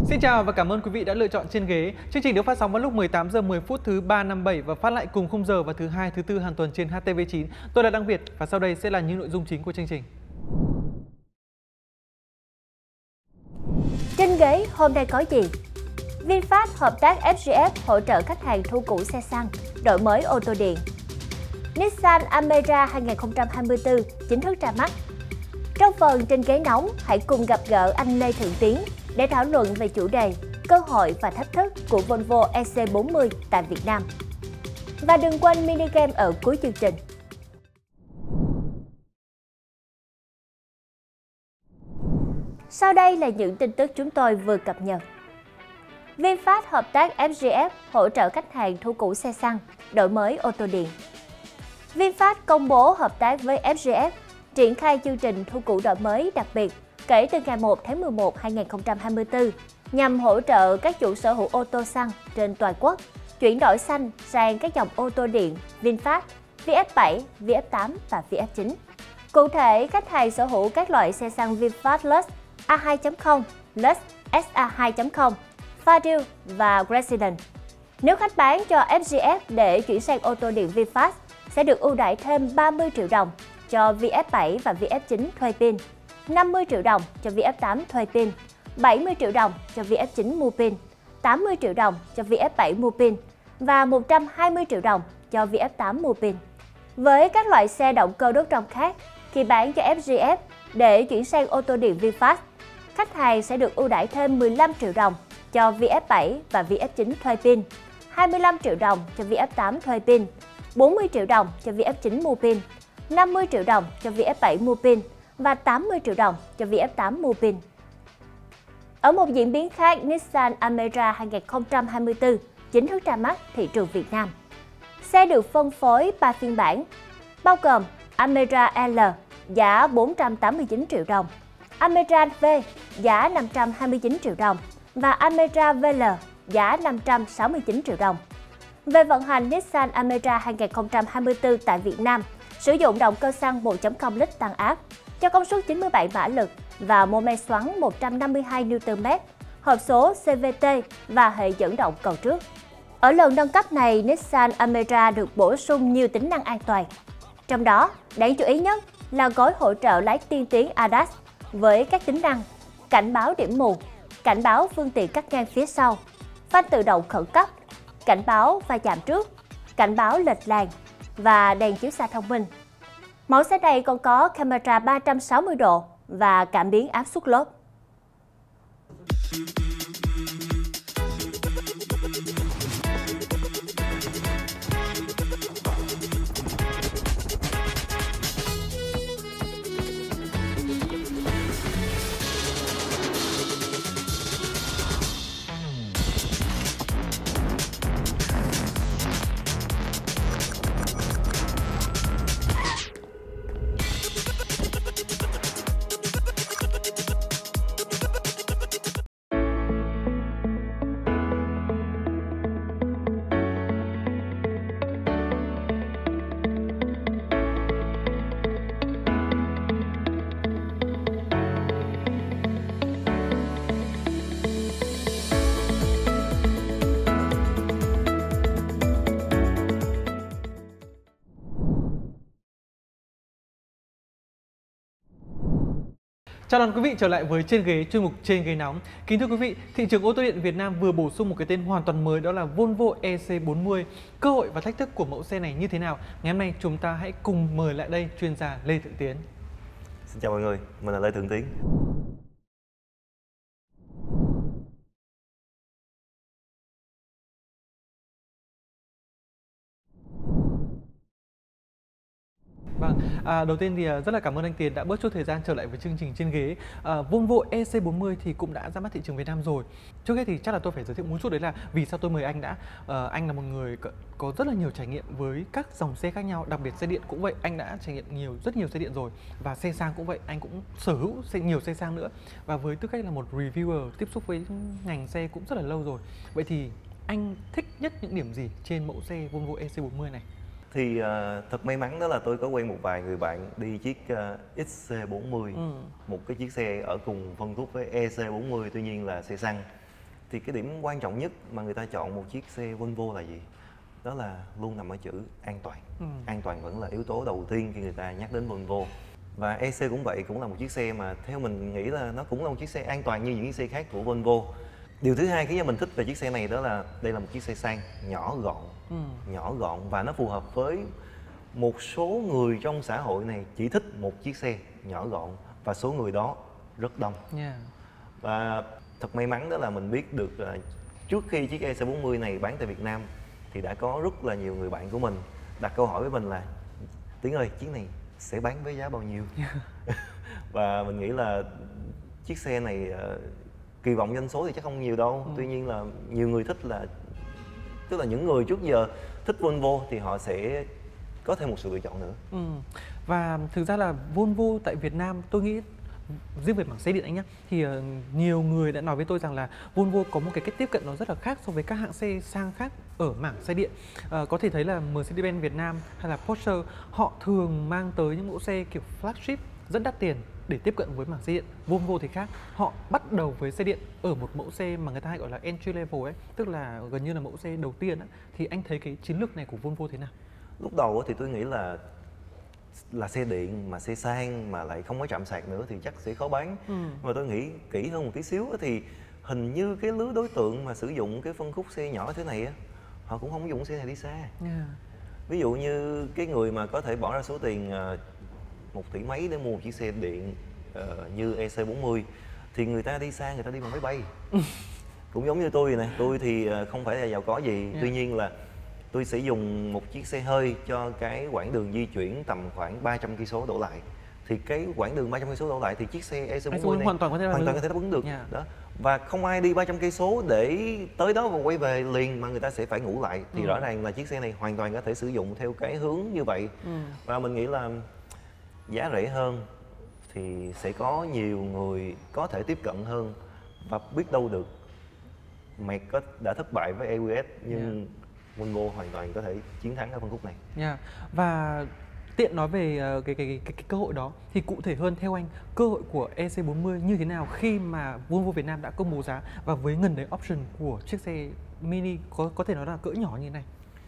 Xin chào và cảm ơn quý vị đã lựa chọn Trên Ghế. Chương trình được phát sóng vào lúc 18 giờ 10 phút thứ 3, 5, 7 và phát lại cùng khung giờ vào thứ Hai, thứ Tư hàng tuần trên HTV9. Tôi là Đăng Việt và sau đây sẽ là những nội dung chính của chương trình. Trên Ghế hôm nay có gì? VinFast hợp tác FGF hỗ trợ khách hàng thu cũ xe xăng, đổi mới ô tô điện. Nissan Almera 2024 chính thức ra mắt. Trong phần Trên Ghế nóng, hãy cùng gặp gỡ anh Lê Thượng Tiến để thảo luận về chủ đề cơ hội và thách thức của Volvo EC40 tại Việt Nam. Và đừng quên mini game ở cuối chương trình. Sau đây là những tin tức chúng tôi vừa cập nhật. VinFast hợp tác FGF hỗ trợ khách hàng thu cũ xe xăng, đổi mới ô tô điện. VinFast công bố hợp tác với FGF triển khai chương trình thu cũ đổi mới đặc biệt kể từ ngày 1 tháng 11 2024 nhằm hỗ trợ các chủ sở hữu ô tô xăng trên toàn quốc chuyển đổi xanh sang các dòng ô tô điện VinFast, VF7, VF8 và VF9. Cụ thể, khách hàng sở hữu các loại xe xăng VinFast Lux A2.0, Lux SA2.0, Fadil và Resident. Nếu khách bán cho FGF để chuyển sang ô tô điện VinFast, sẽ được ưu đãi thêm 30 triệu đồng cho VF7 và VF9 thuê pin, 50 triệu đồng cho VF8 thuê pin, 70 triệu đồng cho VF9 mua pin, 80 triệu đồng cho VF7 mua pin và 120 triệu đồng cho VF8 mua pin. Với các loại xe động cơ đốt trong khác, khi bán cho FGF để chuyển sang ô tô điện VinFast, khách hàng sẽ được ưu đãi thêm 15 triệu đồng cho VF7 và VF9 thuê pin, 25 triệu đồng cho VF8 thuê pin, 40 triệu đồng cho VF9 mua pin, 50 triệu đồng cho VF7 mua pin và 80 triệu đồng cho VF8 mua pin. Ở một diễn biến khác, Nissan Almera 2024 chính thức ra mắt thị trường Việt Nam. Xe được phân phối 3 phiên bản, bao gồm Almera L giá 489 triệu đồng, Almera V giá 529 triệu đồng và Almera VL giá 569 triệu đồng. Về vận hành, Nissan Almera 2024 tại Việt Nam sử dụng động cơ xăng 1.0 lít tăng áp cho công suất 97 mã lực và mô men xoắn 152 Nm, hộp số CVT và hệ dẫn động cầu trước. Ở lần nâng cấp này, Nissan Almera được bổ sung nhiều tính năng an toàn. Trong đó, đáng chú ý nhất là gói hỗ trợ lái tiên tiến ADAS với các tính năng cảnh báo điểm mù, cảnh báo phương tiện cắt ngang phía sau, phanh tự động khẩn cấp, cảnh báo va chạm trước, cảnh báo lệch làn và đèn chiếu xa thông minh. Mẫu xe này còn có camera 360 độ và cảm biến áp suất lốp. Chào đón quý vị trở lại với Trên Ghế, chuyên mục Trên Ghế nóng. Kính thưa quý vị, thị trường ô tô điện Việt Nam vừa bổ sung một cái tên hoàn toàn mới, đó là Volvo EC40. Cơ hội và thách thức của mẫu xe này như thế nào? Ngày hôm nay chúng ta hãy cùng mời lại đây chuyên gia Lê Thượng Tiến. Xin chào mọi người, mình là Lê Thượng Tiến. Vâng, đầu tiên thì rất là cảm ơn anh Tiến đã bớt chút thời gian trở lại với chương trình Trên Ghế. Volvo EC40 thì cũng đã ra mắt thị trường Việt Nam rồi. Trước hết thì chắc là tôi phải giới thiệu một chút, đấy là vì sao tôi mời anh đã. Anh là một người có rất là nhiều trải nghiệm với các dòng xe khác nhau, đặc biệt xe điện cũng vậy. Anh đã trải nghiệm rất nhiều xe điện rồi, và xe sang cũng vậy, anh cũng sở hữu nhiều xe sang nữa. Và với tư cách là một reviewer tiếp xúc với ngành xe cũng rất là lâu rồi. Vậy thì anh thích nhất những điểm gì trên mẫu xe Volvo EC40 này? Thì thật may mắn đó là tôi có quen một vài người bạn đi chiếc XC40, một cái chiếc xe ở cùng phân khúc với EC40, tuy nhiên là xe xăng. Thì cái điểm quan trọng nhất mà người ta chọn một chiếc xe Volvo là gì? Đó là luôn nằm ở chữ an toàn. An toàn vẫn là yếu tố đầu tiên khi người ta nhắc đến Volvo. Và EC cũng vậy, cũng là một chiếc xe mà theo mình nghĩ là nó cũng là một chiếc xe an toàn như những chiếc xe khác của Volvo. Điều thứ hai khiến cho mình thích về chiếc xe này đó là đây là một chiếc xe sang, nhỏ gọn và nó phù hợp với một số người trong xã hội này chỉ thích một chiếc xe nhỏ gọn và số người đó rất đông. Và thật may mắn đó là mình biết được trước khi chiếc EC40 này bán tại Việt Nam thì đã có rất là nhiều người bạn của mình đặt câu hỏi với mình là Tiến ơi, chiếc này sẽ bán với giá bao nhiêu? Và mình nghĩ là chiếc xe này kỳ vọng doanh số thì chắc không nhiều đâu. Tuy nhiên là nhiều người thích là, tức là những người trước giờ thích Volvo thì họ sẽ có thêm một sự lựa chọn nữa. Và thực ra là Volvo tại Việt Nam, tôi nghĩ riêng về mảng xe điện anh nhé, thì nhiều người đã nói với tôi rằng là Volvo có một cái cách tiếp cận nó rất là khác so với các hãng xe sang khác ở mảng xe điện. Có thể thấy là Mercedes-Benz Việt Nam hay là Porsche họ thường mang tới những mẫu xe kiểu flagship rất đắt tiền để tiếp cận với mảng xe điện. Volvo thì khác, họ bắt đầu với xe điện ở một mẫu xe mà người ta hay gọi là entry level ấy, tức là gần như là mẫu xe đầu tiên ấy. Thì anh thấy cái chiến lược này của Volvo thế nào? Lúc đầu thì tôi nghĩ là xe điện mà xe sang mà lại không có chạm sạc nữa thì chắc sẽ khó bán. Mà tôi nghĩ kỹ hơn một tí xíu thì hình như cái lứa đối tượng mà sử dụng cái phân khúc xe nhỏ thế này á, họ cũng không dùng xe này đi xa. Ví dụ như cái người mà có thể bỏ ra số tiền 1 tỷ mấy để mua một chiếc xe điện như EC40 thì người ta đi xa, người ta đi bằng máy bay. Cũng giống như tôi này, tôi thì không phải là giàu có gì, tuy nhiên là tôi sẽ dùng một chiếc xe hơi cho cái quãng đường di chuyển tầm khoảng 300 cây số đổ lại. Thì cái quãng đường 300 cây số đổ lại thì chiếc xe EC40 này hoàn toàn có thể đáp ứng được. Đó. Và không ai đi 300 cây số để tới đó và quay về liền mà người ta sẽ phải ngủ lại. Thì rõ ràng là chiếc xe này hoàn toàn có thể sử dụng theo cái hướng như vậy. Và mình nghĩ là giá rẻ hơn thì sẽ có nhiều người có thể tiếp cận hơn, và biết đâu được Merc đã thất bại với EQS nhưng Volvo hoàn toàn có thể chiến thắng ở phân khúc này. Và tiện nói về cái cơ hội đó thì cụ thể hơn, theo anh cơ hội của EC40 như thế nào khi mà Volvo Việt Nam đã công bố giá và với ngần đấy option của chiếc xe mini có thể nói là cỡ nhỏ như thế này?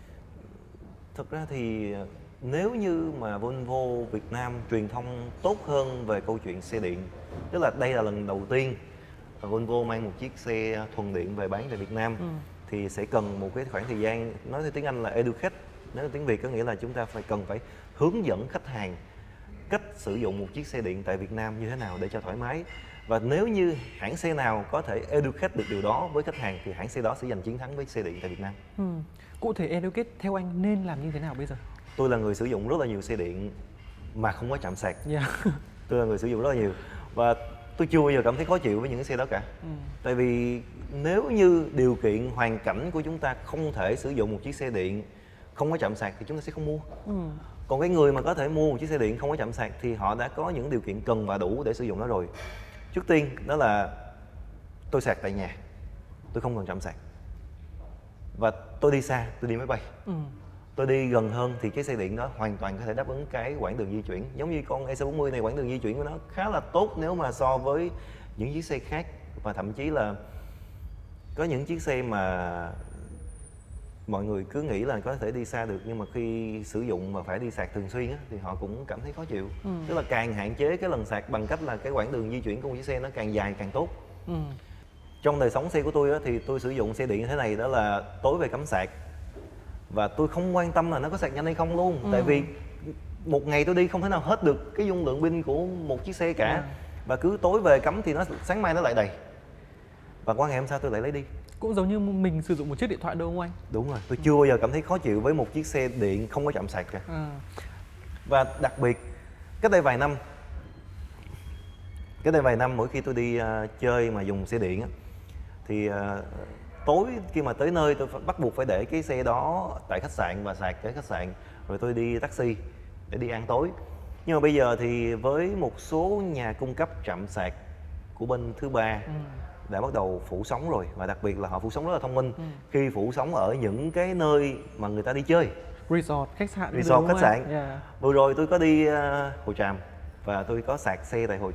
Thực ra thì nếu như mà Volvo Việt Nam truyền thông tốt hơn về câu chuyện xe điện, tức là đây là lần đầu tiên Volvo mang một chiếc xe thuần điện về bán tại Việt Nam, thì sẽ cần một cái khoảng thời gian, nói theo tiếng Anh là educate, nói theo tiếng Việt có nghĩa là chúng ta cần phải hướng dẫn khách hàng cách sử dụng một chiếc xe điện tại Việt Nam như thế nào để cho thoải mái. Và nếu như hãng xe nào có thể educate được điều đó với khách hàng thì hãng xe đó sẽ giành chiến thắng với xe điện tại Việt Nam. Cụ thể educate theo anh nên làm như thế nào bây giờ? Tôi là người sử dụng rất là nhiều xe điện mà không có chạm sạc. Tôi là người sử dụng rất là nhiều và tôi chưa bao giờ cảm thấy khó chịu với những cái xe đó cả. Tại vì nếu như điều kiện hoàn cảnh của chúng ta không thể sử dụng một chiếc xe điện không có chạm sạc thì chúng ta sẽ không mua. Còn cái người mà có thể mua một chiếc xe điện không có chạm sạc thì họ đã có những điều kiện cần và đủ để sử dụng nó rồi. Trước tiên đó là tôi sạc tại nhà, tôi không cần chạm sạc. Và tôi đi xa, tôi đi máy bay. Tôi đi gần hơn thì cái xe điện đó hoàn toàn có thể đáp ứng cái quãng đường di chuyển. Giống như con EC40 này, quãng đường di chuyển của nó khá là tốt nếu mà so với những chiếc xe khác. Và thậm chí là có những chiếc xe mà mọi người cứ nghĩ là có thể đi xa được, nhưng mà khi sử dụng mà phải đi sạc thường xuyên á, thì họ cũng cảm thấy khó chịu. Tức là càng hạn chế cái lần sạc bằng cách là cái quãng đường di chuyển của một chiếc xe nó càng dài càng tốt. Trong đời sống xe của tôi á, thì tôi sử dụng xe điện như thế này, đó là tối về cắm sạc. Và tôi không quan tâm là nó có sạc nhanh hay không luôn. Tại vì một ngày tôi đi không thể nào hết được cái dung lượng pin của một chiếc xe cả. Và cứ tối về cắm thì sáng mai nó lại đầy. Và qua ngày hôm sau tôi lại lấy đi. Cũng giống như mình sử dụng một chiếc điện thoại đâu không anh? Đúng rồi, tôi chưa bao giờ cảm thấy khó chịu với một chiếc xe điện không có chạm sạc cả. Và đặc biệt cách đây vài năm mỗi khi tôi đi chơi mà dùng xe điện á, thì tối khi mà tới nơi tôi bắt buộc phải để cái xe đó tại khách sạn và sạc cái khách sạn, rồi tôi đi taxi để đi ăn tối. Nhưng mà bây giờ thì với một số nhà cung cấp trạm sạc của bên thứ ba đã bắt đầu phủ sóng rồi, và đặc biệt là họ phủ sóng rất là thông minh. Khi phủ sóng ở những cái nơi mà người ta đi chơi, resort, khách sạn. Vừa rồi tôi có đi Hồ Tràm và tôi có sạc xe tại Hồ Tràm.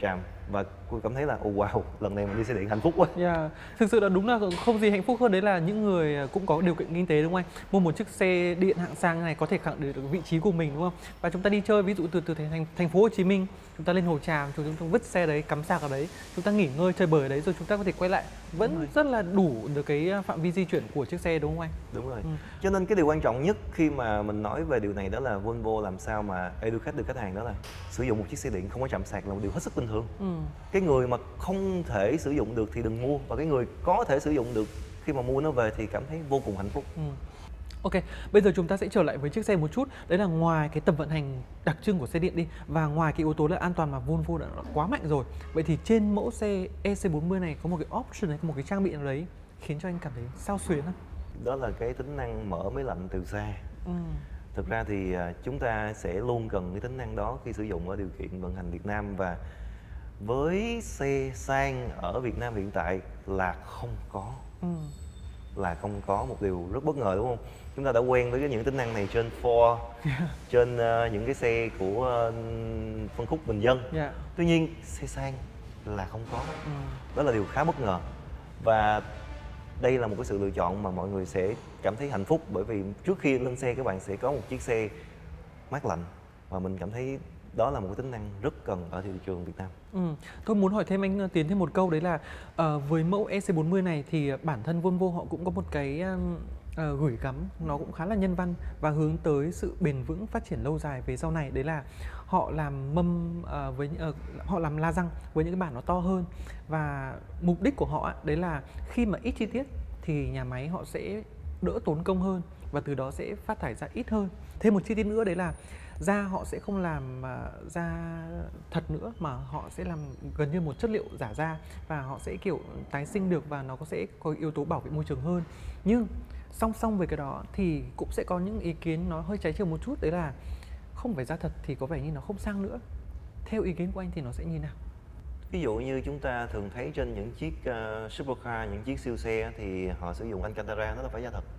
và tôi cảm thấy là wow, lần này mình đi xe điện hạnh phúc quá. Thực sự là đúng là không gì hạnh phúc hơn đấy là những người cũng có điều kiện kinh tế, đúng không anh? Mua một chiếc xe điện hạng sang này có thể khẳng định được vị trí của mình, đúng không? Và chúng ta đi chơi, ví dụ từ thành phố Hồ Chí Minh, chúng ta lên Hồ Tràm, chúng ta vứt xe đấy, cắm sạc ở đấy, chúng ta nghỉ ngơi chơi bời ở đấy, rồi chúng ta có thể quay lại, vẫn rất là đủ được cái phạm vi di chuyển của chiếc xe, đúng không anh? Đúng rồi. Cho nên cái điều quan trọng nhất khi mà mình nói về điều này đó là Volvo làm sao mà educate được khách hàng, đó là sử dụng một chiếc xe điện không có chạm sạc là một điều hết sức bình thường. Cái người mà không thể sử dụng được thì đừng mua, và cái người có thể sử dụng được khi mà mua nó về thì cảm thấy vô cùng hạnh phúc. Ok, bây giờ chúng ta sẽ trở lại với chiếc xe một chút. Đấy là ngoài cái tầm vận hành đặc trưng của xe điện đi, và ngoài cái yếu tố là an toàn mà Volvo đã quá mạnh rồi, vậy thì trên mẫu xe EC40 này có một cái option hay có một cái trang bị nào đấy khiến cho anh cảm thấy xao xuyến không? Đó là cái tính năng mở máy lạnh từ xa. Thực ra thì chúng ta sẽ luôn cần cái tính năng đó khi sử dụng ở điều kiện vận hành Việt Nam, và với xe sang ở Việt Nam hiện tại là không có. Là không có, một điều rất bất ngờ, đúng không? Chúng ta đã quen với những tính năng này trên Ford, trên những cái xe của phân khúc bình dân. Tuy nhiên xe sang là không có. Đó là điều khá bất ngờ, và đây là một cái sự lựa chọn mà mọi người sẽ cảm thấy hạnh phúc, bởi vì trước khi lên xe các bạn sẽ có một chiếc xe mát lạnh, và mình cảm thấy đó là một cái tính năng rất cần ở thị trường Việt Nam. Tôi muốn hỏi thêm anh Tiến thêm một câu, đấy là với mẫu EC40 này thì bản thân Volvo họ cũng có một cái gửi gắm nó cũng khá là nhân văn và hướng tới sự bền vững phát triển lâu dài về sau này, đấy là họ làm họ làm la răng với những cái bản nó to hơn, và mục đích của họ đấy là khi mà ít chi tiết thì nhà máy họ sẽ đỡ tốn công hơn, và từ đó sẽ phát thải ra ít hơn. Thêm một chi tiết nữa đấy là da họ sẽ không làm da thật nữa, mà họ sẽ làm gần như một chất liệu giả da, và họ sẽ kiểu tái sinh được, và nó sẽ có yếu tố bảo vệ môi trường hơn. Nhưng song song với cái đó thì cũng sẽ có những ý kiến nó hơi trái chiều một chút, đấy là không phải da thật thì có vẻ như nó không sang nữa. Theo ý kiến của anh thì nó sẽ như nào? Ví dụ như chúng ta thường thấy trên những chiếc supercar, những chiếc siêu xe thì họ sử dụng Alcantara, nó là phải da thật.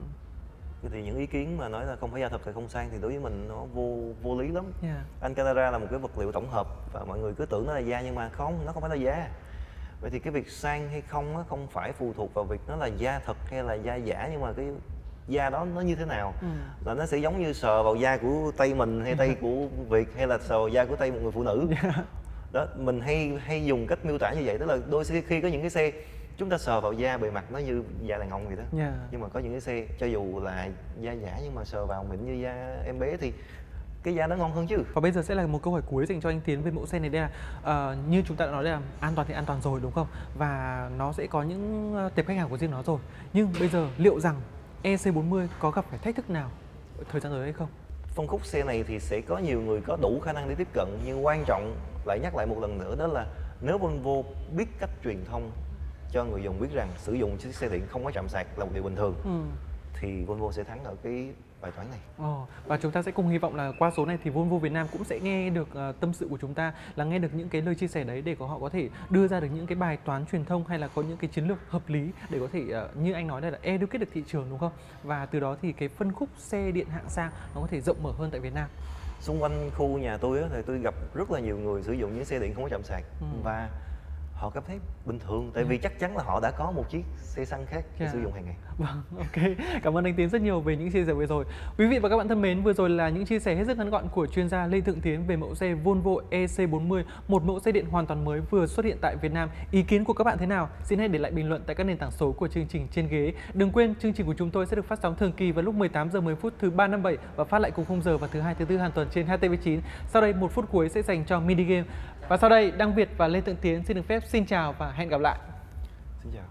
Thì những ý kiến mà nói là không phải da thật thì không sang thì đối với mình nó vô lý lắm. Alcantara là một cái vật liệu tổng hợp, và mọi người cứ tưởng nó là da, nhưng mà không, nó không phải là da. Vậy thì cái việc sang hay không nó không phải phụ thuộc vào việc nó là da thật hay là da giả, nhưng mà cái da đó nó như thế nào. Là nó sẽ giống như sờ vào da của tay mình hay tay của Việt, hay là sờ vào da của tay một người phụ nữ. Đó, mình hay dùng cách miêu tả như vậy, tức là đôi khi có những cái xe chúng ta sờ vào da bề mặt nó như da đàn ông vậy đó. Nhưng mà có những cái xe cho dù là da giả nhưng mà sờ vào mịn như da em bé thì cái da nó ngon hơn chứ. Và bây giờ sẽ là một câu hỏi cuối dành cho anh Tiến về mẫu xe này, đây là như chúng ta đã nói, là an toàn thì an toàn rồi, đúng không? Và nó sẽ có những tệp khách hàng của riêng nó rồi. Nhưng bây giờ liệu rằng EC40 có gặp phải thách thức nào thời gian tới hay không? Phân khúc xe này thì sẽ có nhiều người có đủ khả năng để tiếp cận, nhưng quan trọng lại nhắc lại một lần nữa, đó là nếu Volvo biết cách truyền thông cho người dùng biết rằng sử dụng chiếc xe điện không có chạm sạc là một điều bình thường, thì Volvo sẽ thắng ở cái bài toán này. Và chúng ta sẽ cùng hy vọng là qua số này thì Volvo Việt Nam cũng sẽ nghe được tâm sự của chúng ta, là nghe được những cái lời chia sẻ đấy để họ có thể đưa ra được những cái bài toán truyền thông, hay là có những cái chiến lược hợp lý để có thể như anh nói đây là educate được thị trường, đúng không? Và từ đó thì cái phân khúc xe điện hạng sang nó có thể rộng mở hơn tại Việt Nam. Xung quanh khu nhà tôi thì tôi gặp rất là nhiều người sử dụng những xe điện không có chạm sạc, và họ cảm thấy bình thường, tại vì chắc chắn là họ đã có một chiếc xe xăng khác để sử dụng hàng ngày. Vâng, ok. Cảm ơn anh Tiến rất nhiều về những chia sẻ vừa rồi. Quý vị và các bạn thân mến, vừa rồi là những chia sẻ hết sức ngắn gọn của chuyên gia Lê Thượng Tiến về mẫu xe Volvo EC40, một mẫu xe điện hoàn toàn mới vừa xuất hiện tại Việt Nam. Ý kiến của các bạn thế nào? Xin hãy để lại bình luận tại các nền tảng số của chương trình Trên Ghế. Đừng quên, chương trình của chúng tôi sẽ được phát sóng thường kỳ vào lúc 18h10 thứ 3, 5, 7 và phát lại cùng khung giờ vào thứ Hai, thứ Tư hàng tuần trên HTV9. Sau đây 1 phút cuối sẽ dành cho mini game. Và sau đây, Đăng Việt và Lê Thượng Tiến xin được phép xin chào và hẹn gặp lại. Xin chào.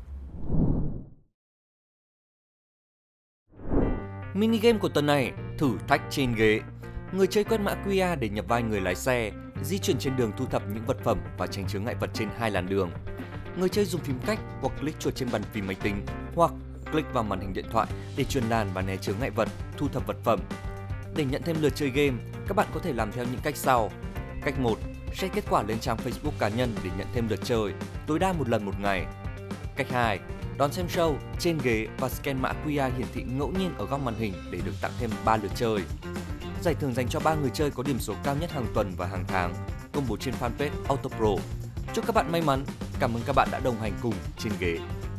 Mini game của tuần này, thử thách trên ghế. Người chơi quét mã QR để nhập vai người lái xe, di chuyển trên đường thu thập những vật phẩm và tránh chướng ngại vật trên 2 làn đường. Người chơi dùng phím cách hoặc click chuột trên bàn phím máy tính, hoặc click vào màn hình điện thoại để chuyển làn và né chướng ngại vật, thu thập vật phẩm. Để nhận thêm lượt chơi game, các bạn có thể làm theo những cách sau. Cách 1. Share kết quả lên trang Facebook cá nhân để nhận thêm lượt chơi, tối đa 1 lần một ngày. Cách 2. Đón xem show, trên ghế và scan mã QR hiển thị ngẫu nhiên ở góc màn hình để được tặng thêm 3 lượt chơi. Giải thưởng dành cho 3 người chơi có điểm số cao nhất hàng tuần và hàng tháng, công bố trên fanpage AutoPro. Chúc các bạn may mắn. Cảm ơn các bạn đã đồng hành cùng trên ghế.